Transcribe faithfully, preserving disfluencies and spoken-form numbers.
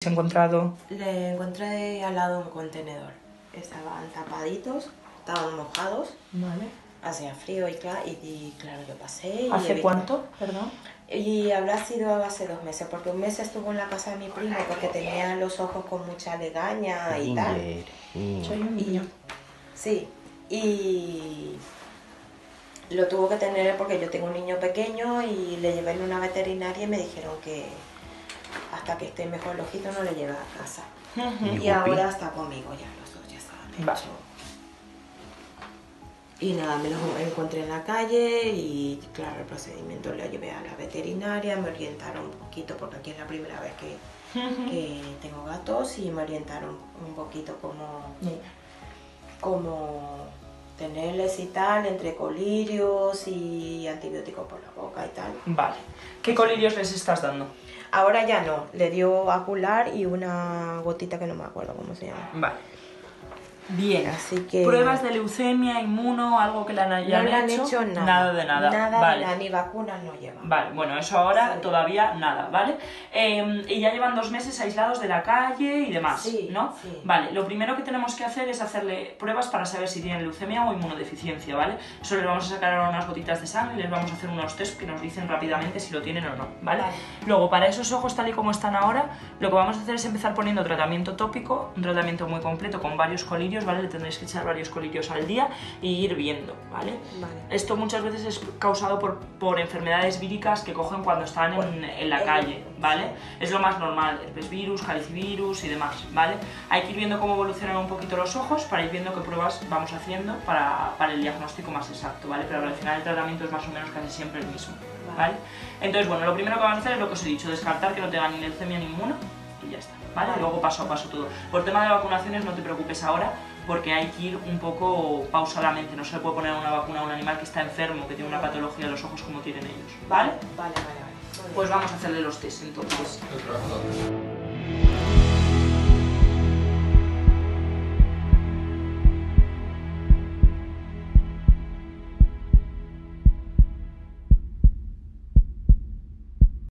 ¿Has encontrado? Le encontré al lado un contenedor. Estaban tapaditos, estaban mojados. Vale. Hacía frío y, claro, y, y claro, yo pasé. Y ¿Hace vi... cuánto? Perdón. Y habrá sido hace dos meses, porque un mes estuvo en la casa de mi primo porque tenía los ojos con mucha legaña y tal. Soy un niño. Sí, y lo tuvo que tener porque yo tengo un niño pequeño y le llevé en una veterinaria y me dijeron que hasta que esté mejor el ojito no le lleve a casa. Uh-huh. Y ahora está conmigo ya, los dos ya estaban hechos. Vale. Y nada, me los encontré en la calle y claro, el procedimiento lo llevé a la veterinaria, me orientaron un poquito porque aquí es la primera vez que, uh-huh. que tengo gatos y me orientaron un poquito como, yeah. como tenerles y tal, entre colirios y antibióticos por la boca y tal. Vale. ¿Qué colirios les estás dando? Ahora ya no, le dio Acular y una gotita que no me acuerdo cómo se llama. Vale. Bien, así que... ¿Pruebas de leucemia, inmuno, algo que le han, hayan no le han hecho? hecho nada. Nada de nada. Nada vale. de nada, ni vacunas no llevan. Vale, bueno, eso ahora sí. todavía nada, ¿vale? Eh, y ya llevan dos meses aislados de la calle y demás, sí, ¿no? Sí. Vale, lo primero que tenemos que hacer es hacerle pruebas para saber si tienen leucemia o inmunodeficiencia, ¿vale? Eso les vamos a sacar ahora unas gotitas de sangre y les vamos a hacer unos test que nos dicen rápidamente si lo tienen o no, ¿vale? Vale. Luego, para esos ojos tal y como están ahora, lo que vamos a hacer es empezar poniendo tratamiento tópico, un tratamiento muy completo con varios colirios, ¿vale? Le tendréis que echar varios colirios al día y ir viendo, ¿vale? Vale. Esto muchas veces es causado por, por enfermedades víricas que cogen cuando están en, en la calle, ¿vale? Es lo más normal, herpesvirus, calicivirus y demás, ¿vale? Hay que ir viendo cómo evolucionan un poquito los ojos para ir viendo qué pruebas vamos haciendo para, para el diagnóstico más exacto, ¿vale? Pero al final el tratamiento es más o menos casi siempre el mismo, ¿vale? Entonces, bueno, lo primero que vamos a hacer es lo que os he dicho, descartar que no tengan ni leucemia ni inmuno y ya está, ¿vale? Vale. Luego paso a paso todo. Por tema de vacunaciones no te preocupes ahora, porque hay que ir un poco pausadamente, no se le puede poner una vacuna a un animal que está enfermo, que tiene una patología de los ojos como tienen ellos, ¿vale? Vale, vale, vale. Pues vamos a hacerle los test entonces.